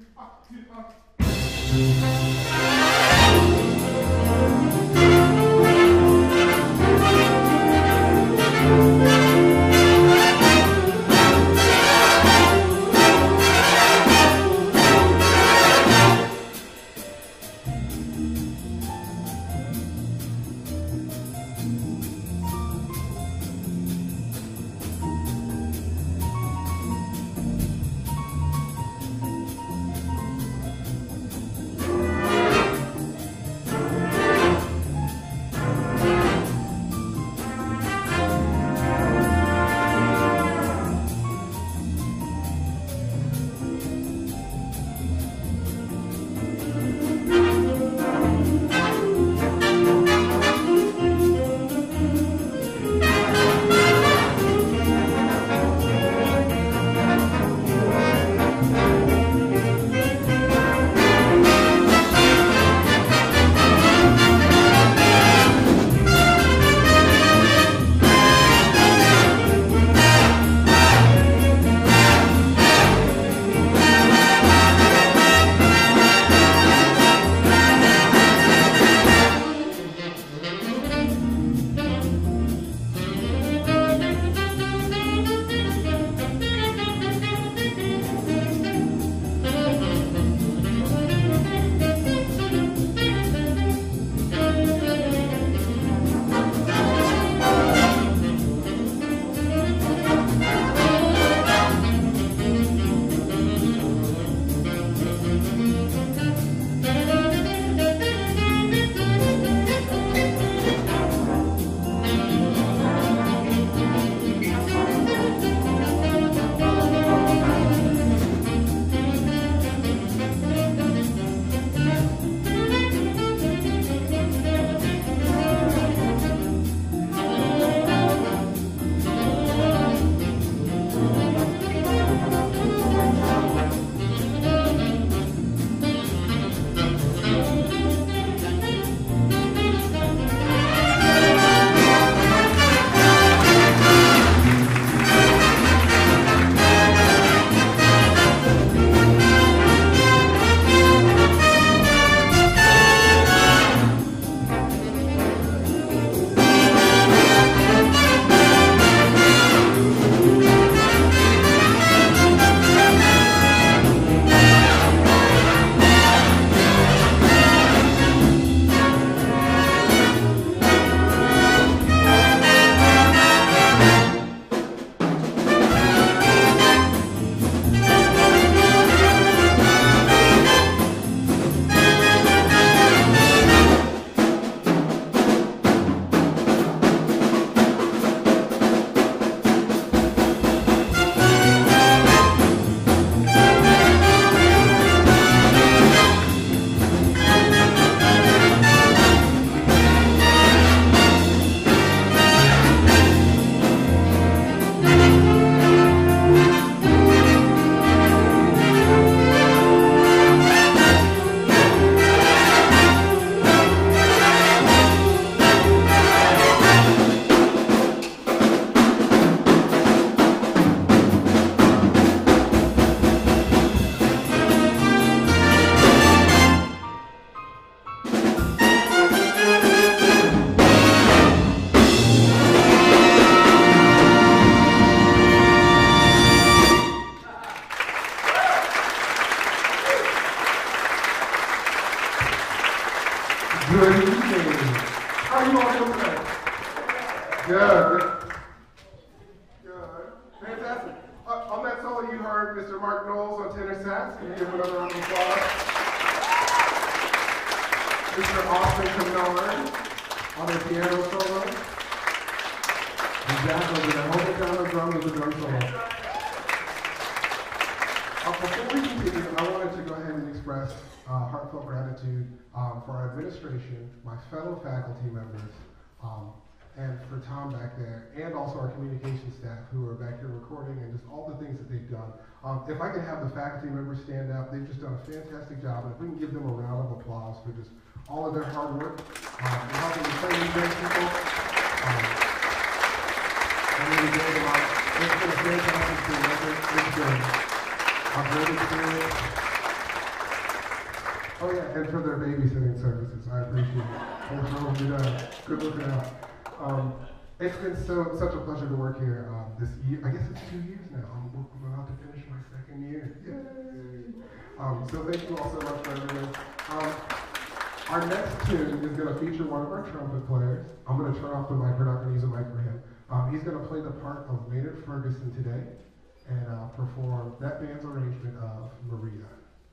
Good evening. How are you all doing today? Good. Good. Fantastic. On that solo, you heard Mr. Mark Knowles on tenor sax. Can you give him another round of applause? Mr. Austin Canard on the piano solo. And Jack over there. Hold it down the drum with the drum solo. Before we continue, I wanted to go ahead and express heartfelt gratitude for our administration, my fellow faculty members, and for Tom back there, and also our communication staff who are back here recording and just all the things that they've done. If I could have the faculty members stand up, they've just done a fantastic job, and if we can give them a round of applause for just all of their hard work and helping to train these young people. I'm really great about it. It's been a fantastic team. It's been a great experience. Oh yeah, and for their babysitting services, I appreciate it. Thanks for holding me down. Good looking out. It's been such a pleasure to work here this year. I guess it's 2 years now. I'm about to finish my second year. Yay! So thank you all so much for everything. Our next tune is going to feature one of our trumpet players. I'm going to turn off the mic. We're not going to use a mic for him. He's going to play the part of Maynard Ferguson today and perform that band's arrangement of Maria.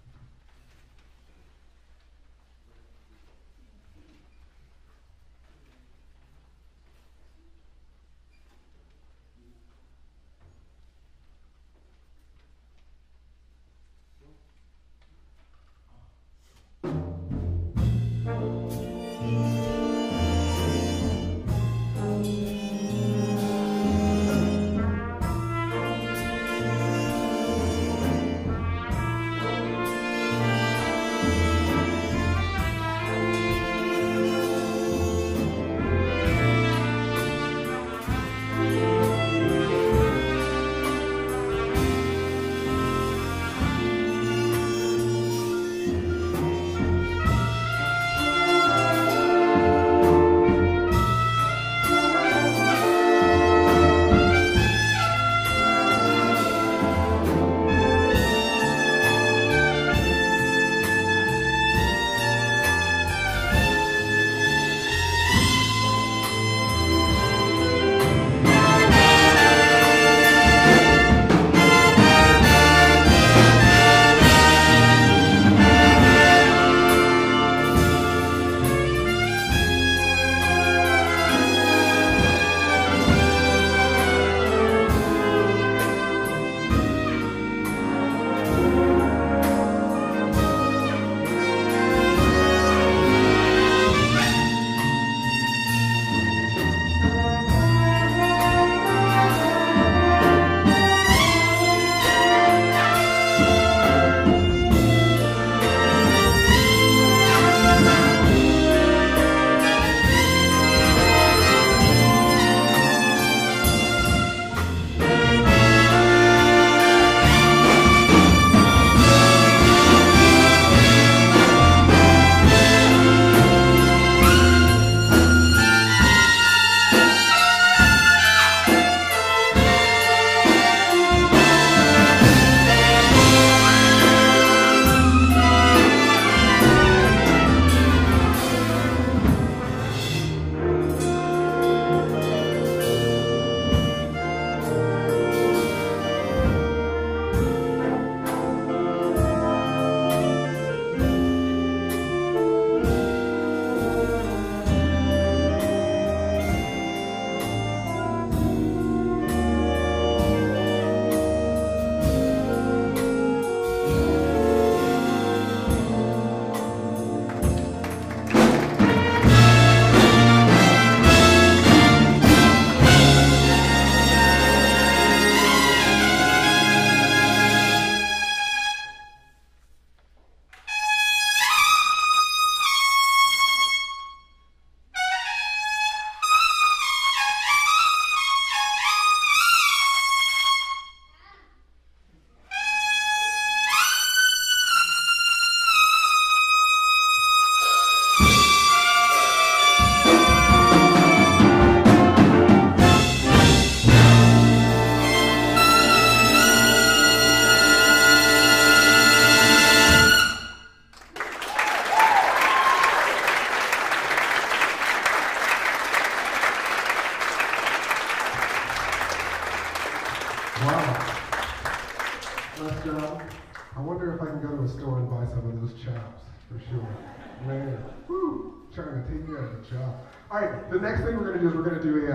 I wonder if I can go to a store and buy some of those chops, for sure. Man, whoo, trying to take me out of the job. All right, the next thing we're going to do is we're going to do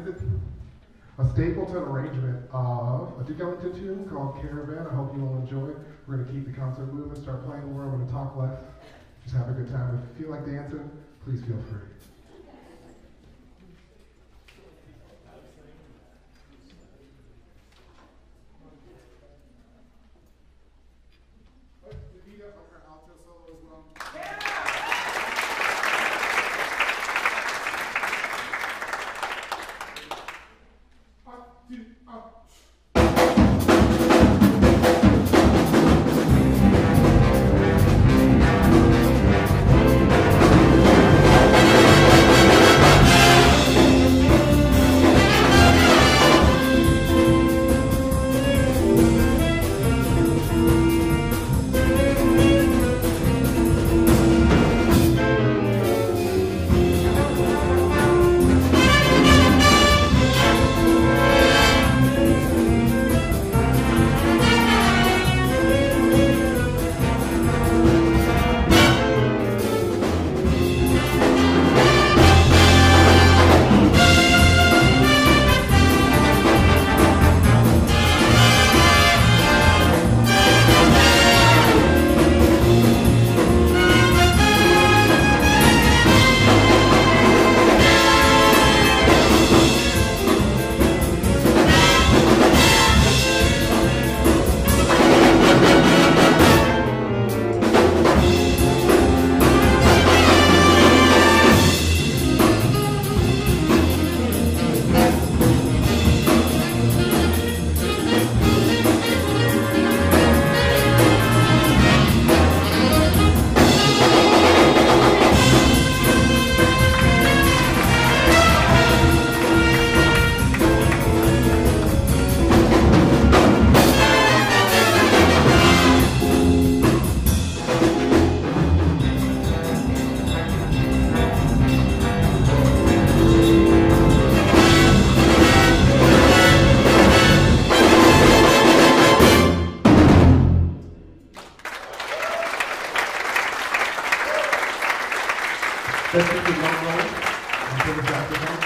a Stapleton arrangement of a Duke Ellington tune called Caravan. I hope you all enjoy it. We're going to keep the concert moving, start playing more. I'm going to talk less. Just have a good time. If you feel like dancing, please feel free. Let's keep the drum rolling until the saxophone.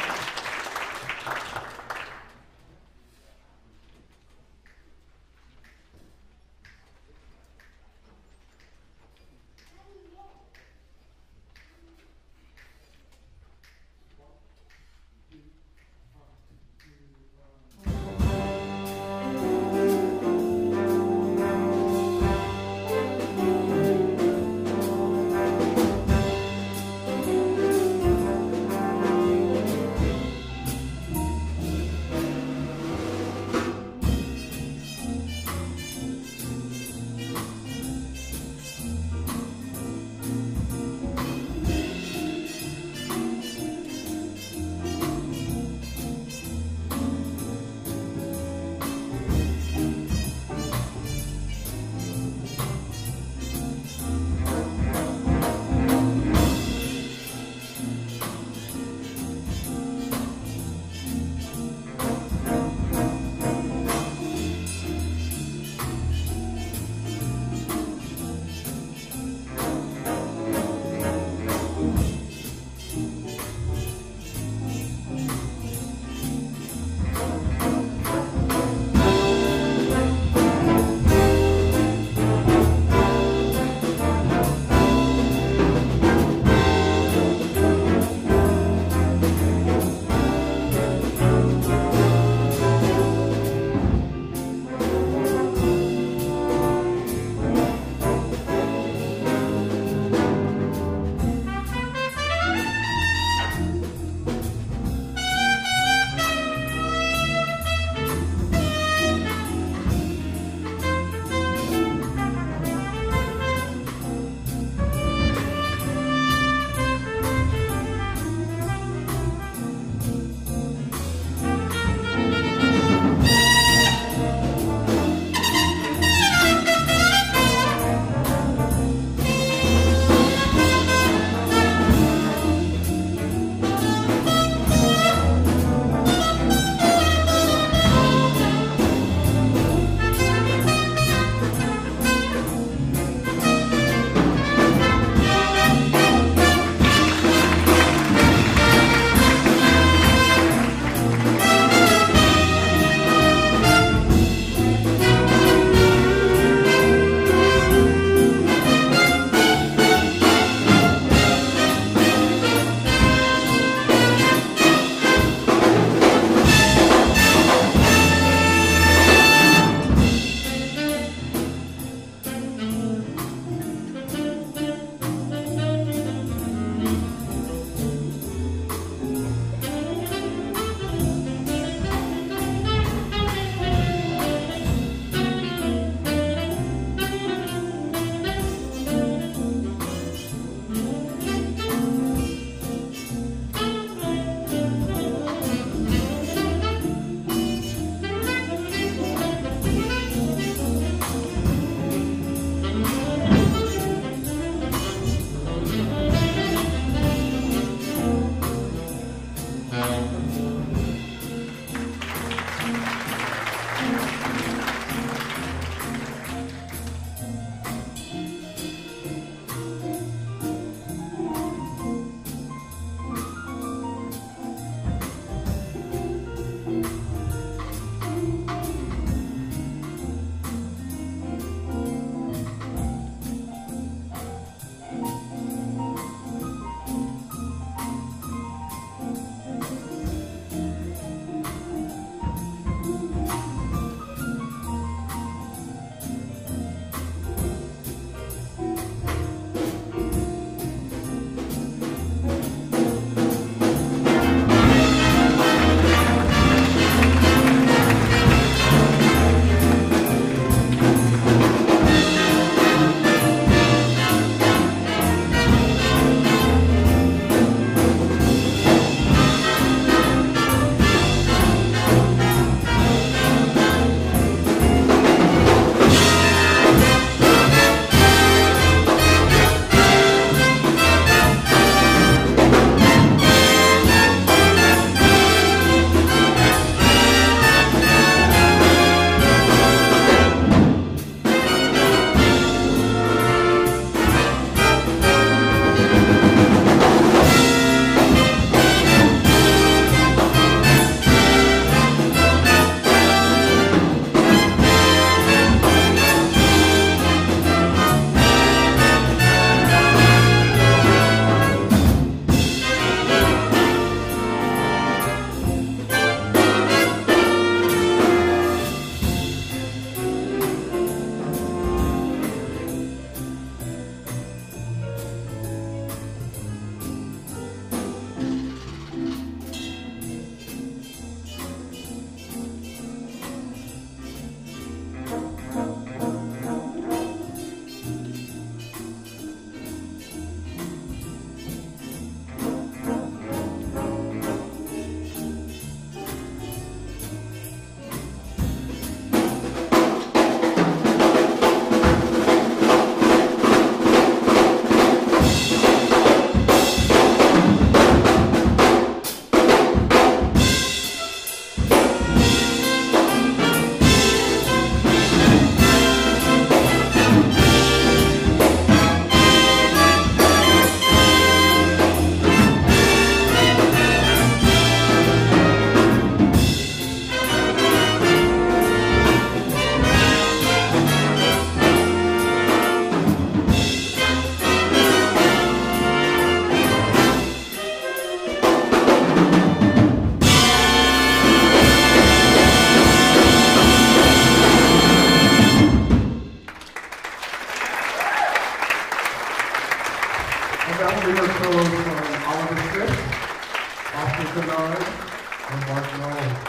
we are solos from Oliver Smith, Austin Kennard, and Marston.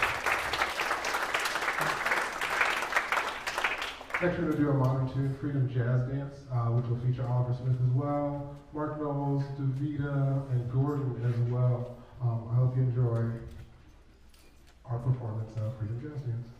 Next, we're going to do a modern tune, Freedom Jazz Dance, which will feature Oliver Smith as well, Mark Knowles, Davida, and Gordon as well. I hope you enjoy our performance of Freedom Jazz Dance.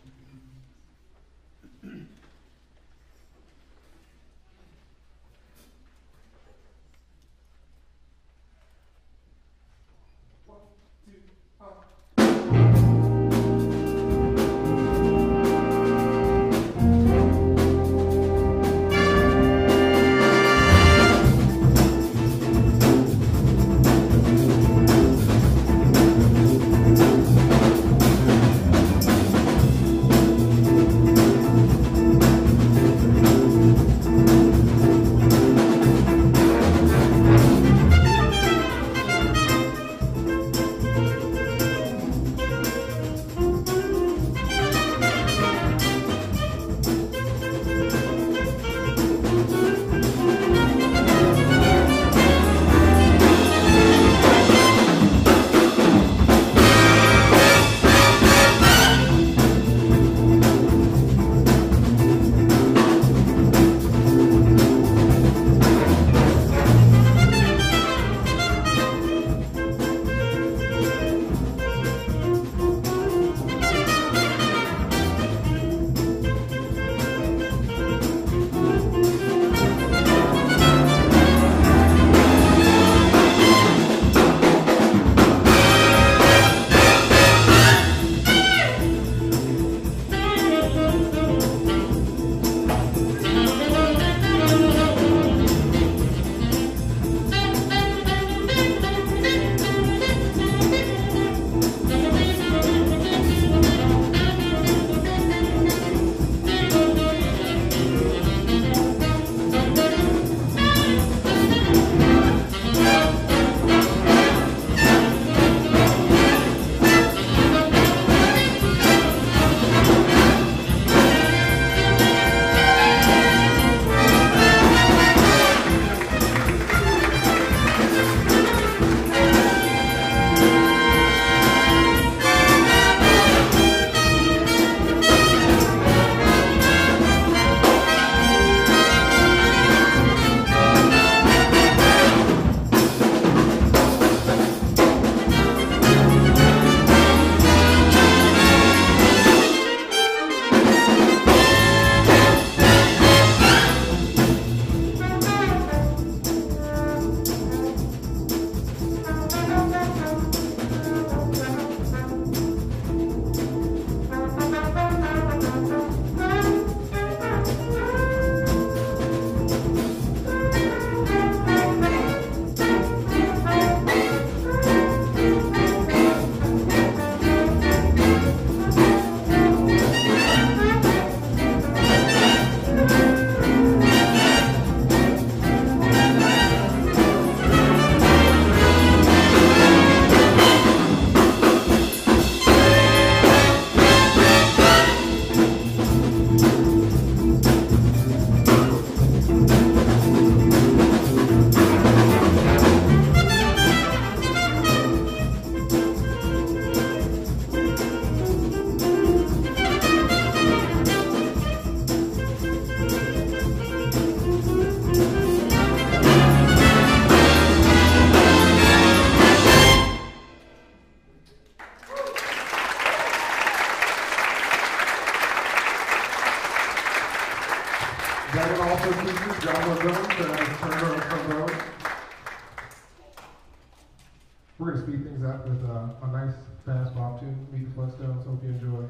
We're going to speed things up with a nice fast bop tune, Meet the Flintstones. Hope you enjoy.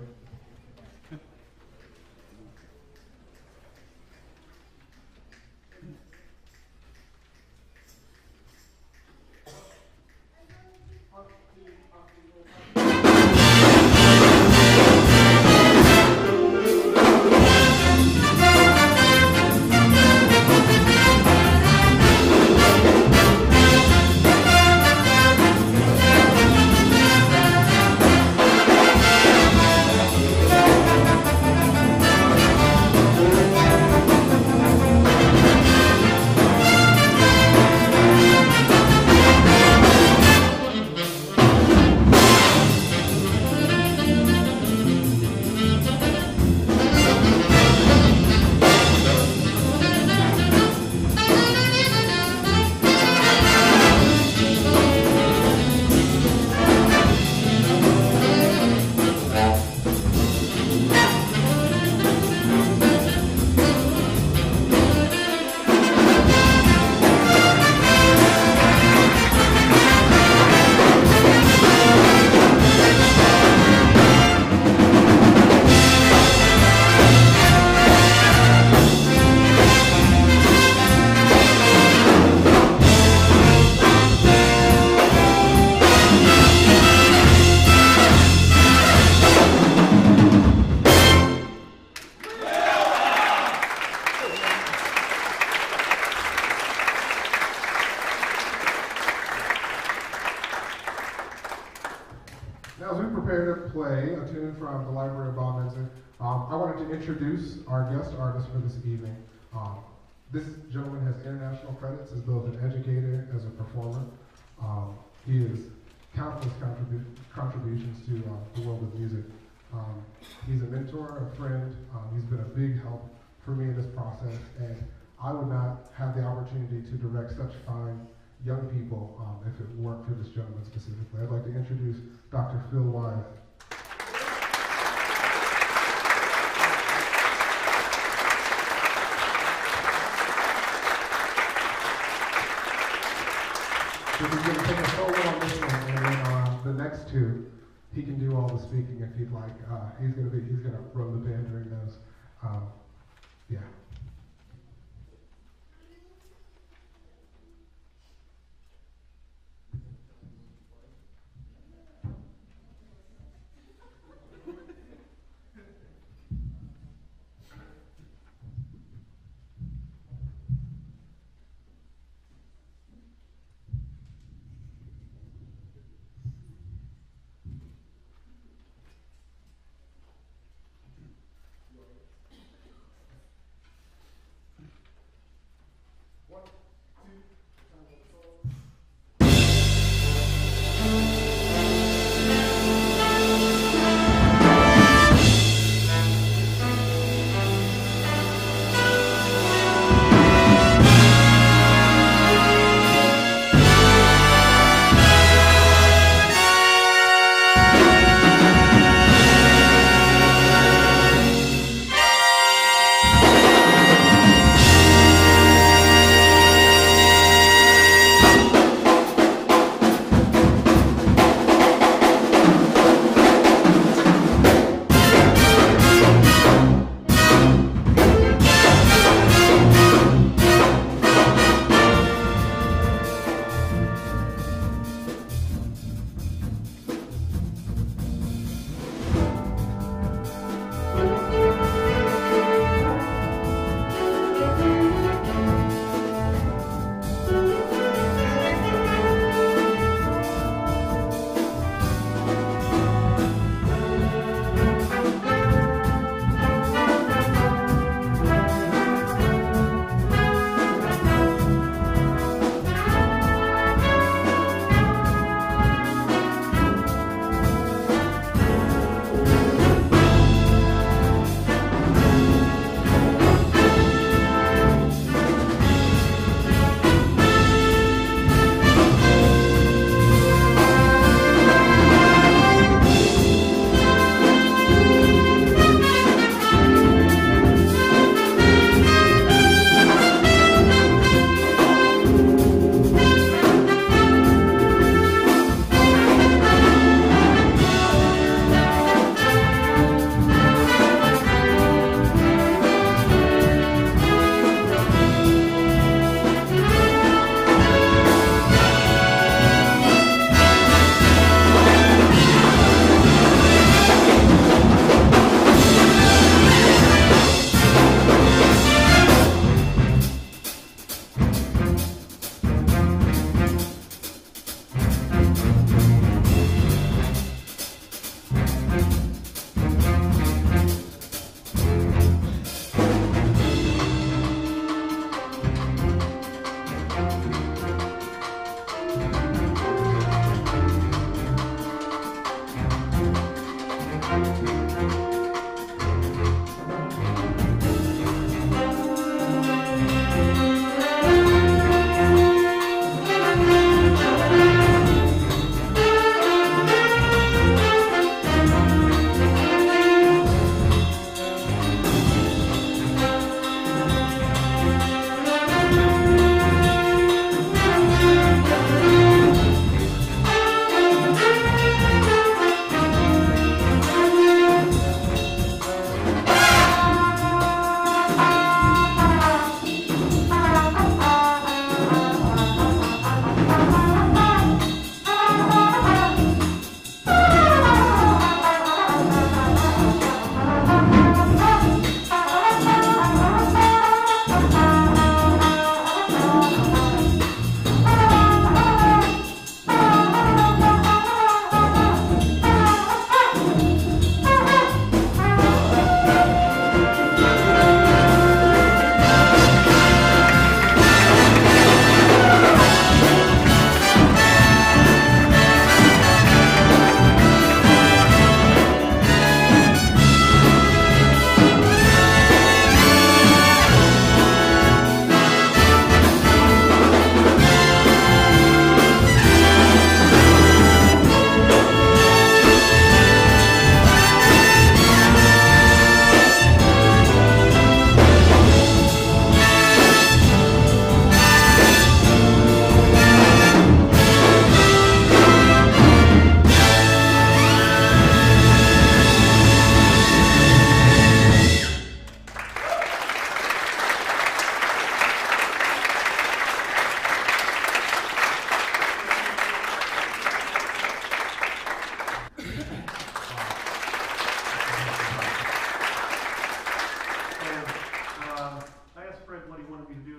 tune from the Library of Bob Benson. I wanted to introduce our guest artist for this evening. This gentleman has international credits as both an educator as a performer. He has countless contributions to the world of music. He's a mentor, a friend. He's been a big help for me in this process, and I would not have the opportunity to direct such fine young people if it weren't for this gentleman specifically. I'd like to introduce Dr. Phil Wise. So he's going to take a solo on this one, and then the next two, he can do all the speaking if he'd like. He's going to run the band during those. Yeah.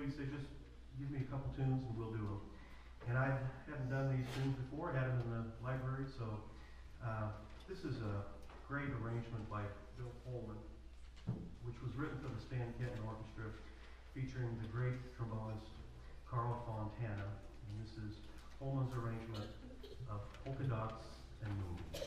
he said, just give me a couple tunes and we'll do them. And I hadn't done these tunes before, I had them in the library, so this is a great arrangement by Bill Holman, which was written for the Stan Kenton Orchestra, featuring the great trombonist Carl Fontana. And this is Holman's arrangement of Polka Dots and Moons.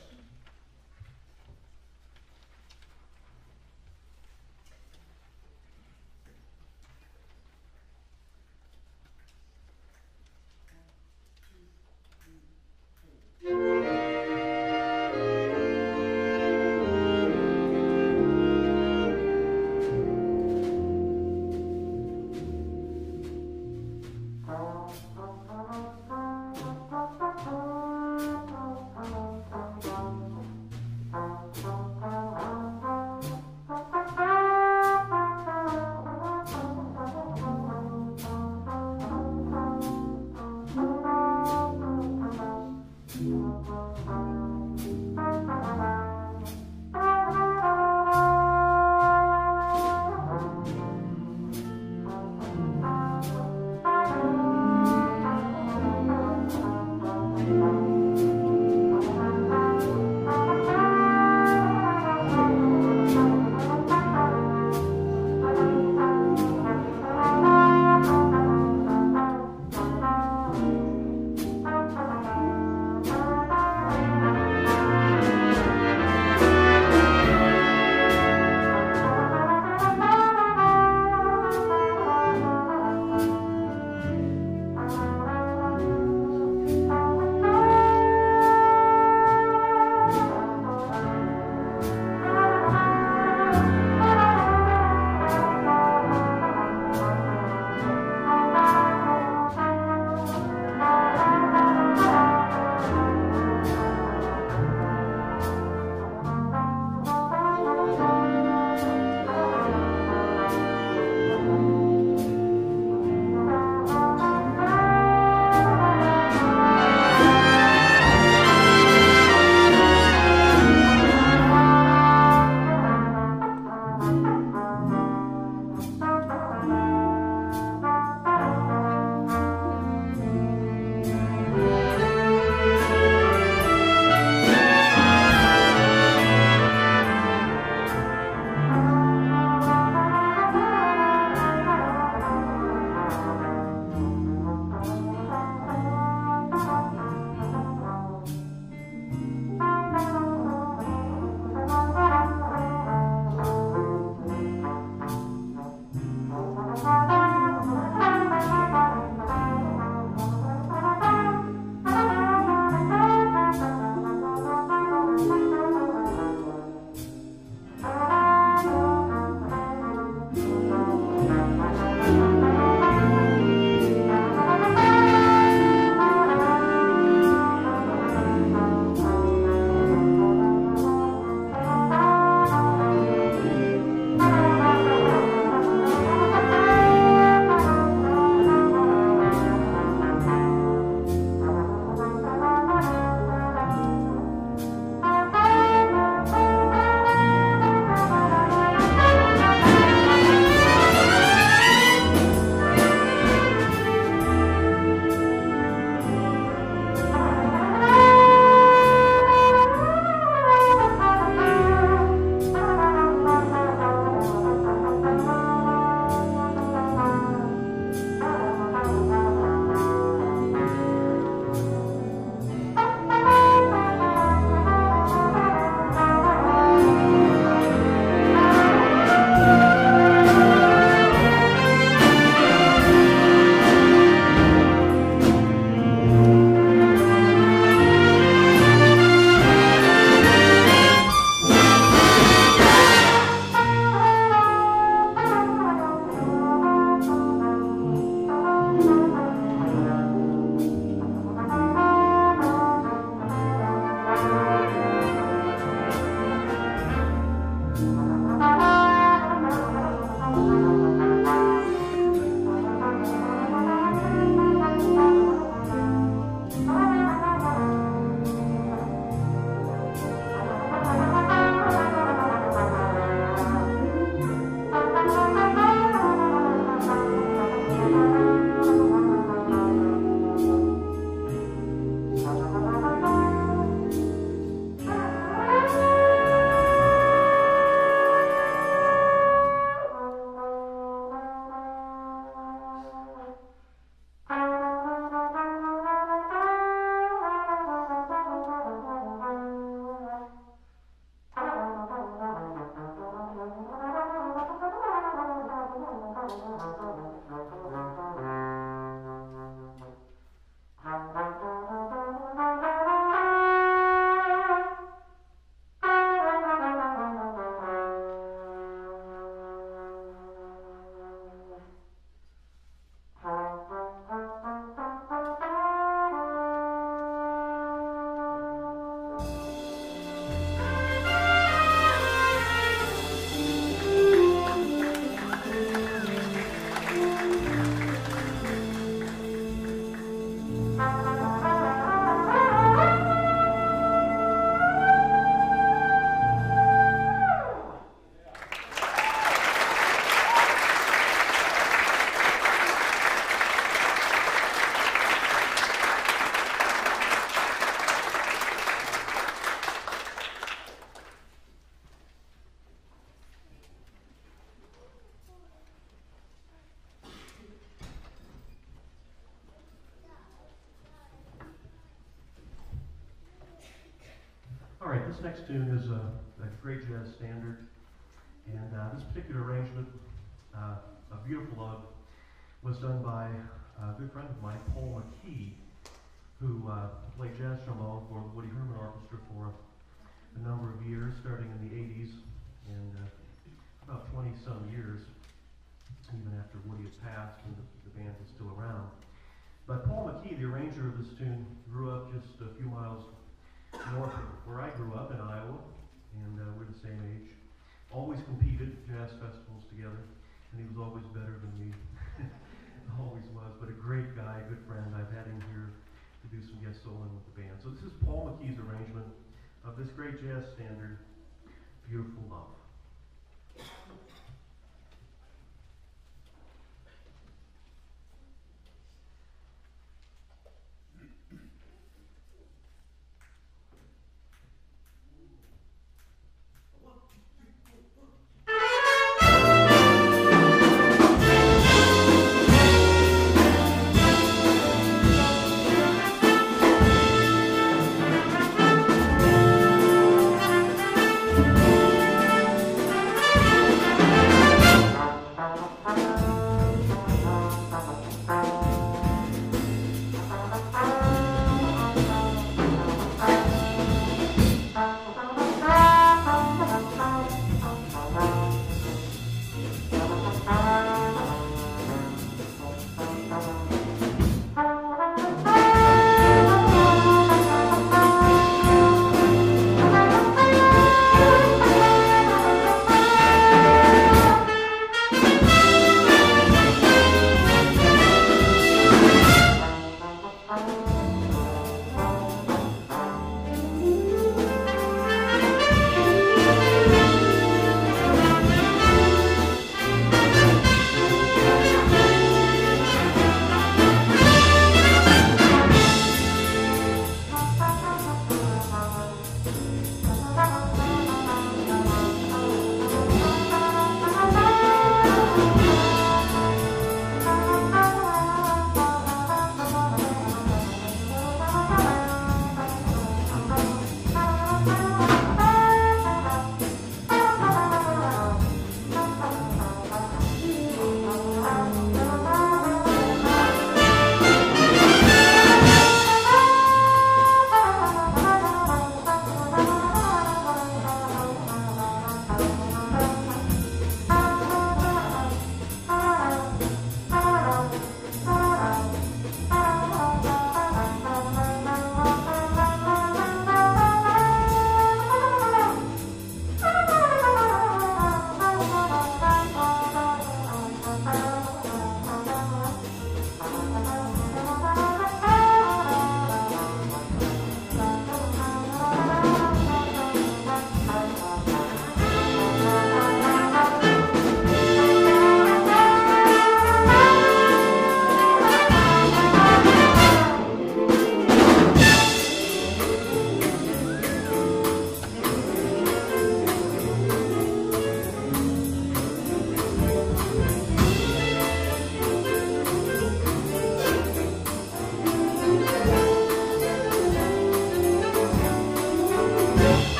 All right, this next tune is a great jazz standard, and this particular arrangement, A Beautiful Love, was done by a good friend of mine, Paul McKee, who played jazz trombone for the Woody Herman Orchestra for a number of years, starting in the 80s, and about 20-some years, even after Woody had passed and the band was still around. But Paul McKee, the arranger of this tune, grew up just a few miles north of where I grew up in Iowa, and we're the same age. Always competed at jazz festivals together, and he was always better than me. Always was, but a great guy, a good friend. I've had him here to do some guest soloing with the band. So this is Paul McKee's arrangement of this great jazz standard, Beautiful Love.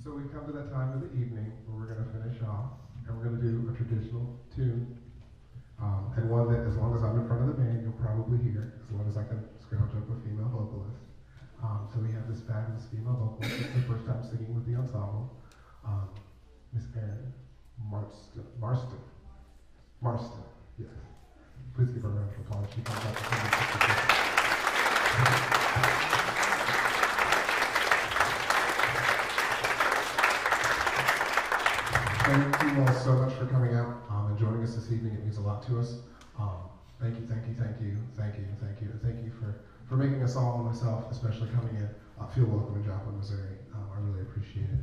So we come to that time of the evening where we're going to finish off, and we're going to do a traditional tune, and one that, as long as I'm in front of the band, you'll probably hear, as long as I can scrounge up a female vocalist. So we have this fabulous female vocalist. It's her first time singing with the ensemble, Miss Erin Marston. Yes. Please give her a round of applause. She comes out to sing. Thank you all so much for coming out and joining us this evening. It means a lot to us. Thank you for making us all, and myself especially, coming in, feel welcome in Joplin, Missouri. I really appreciate it.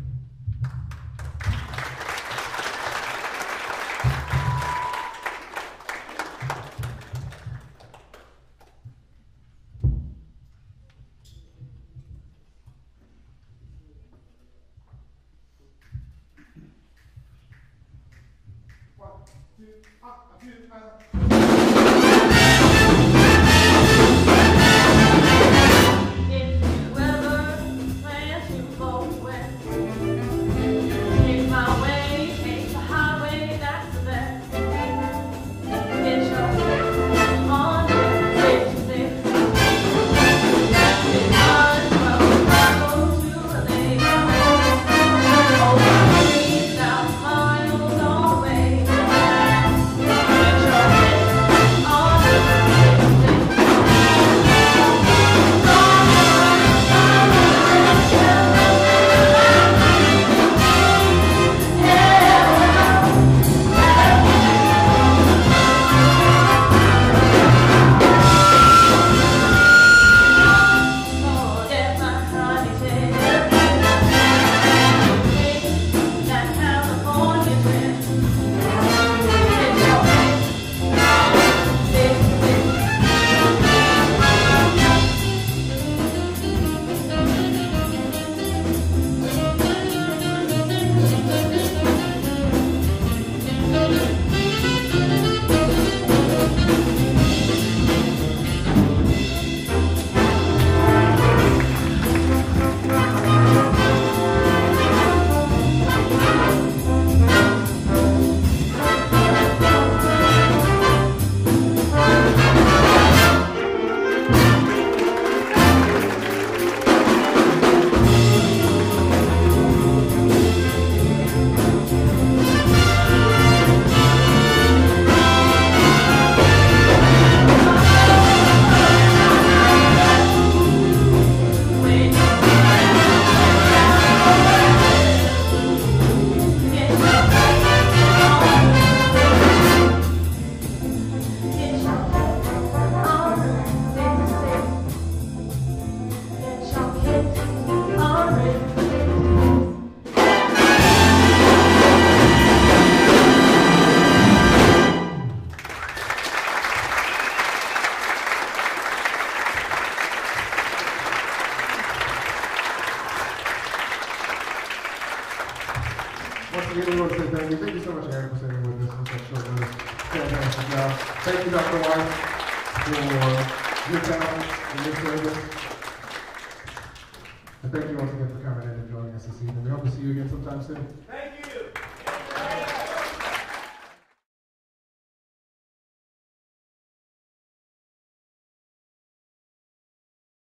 Thank you so much, Erin, for singing with us on such short notice. Fantastic job. Thank you, Dr. White, for your talent and your service. And thank you once again for coming in and joining us this evening. We hope to see you again sometime soon. Thank you.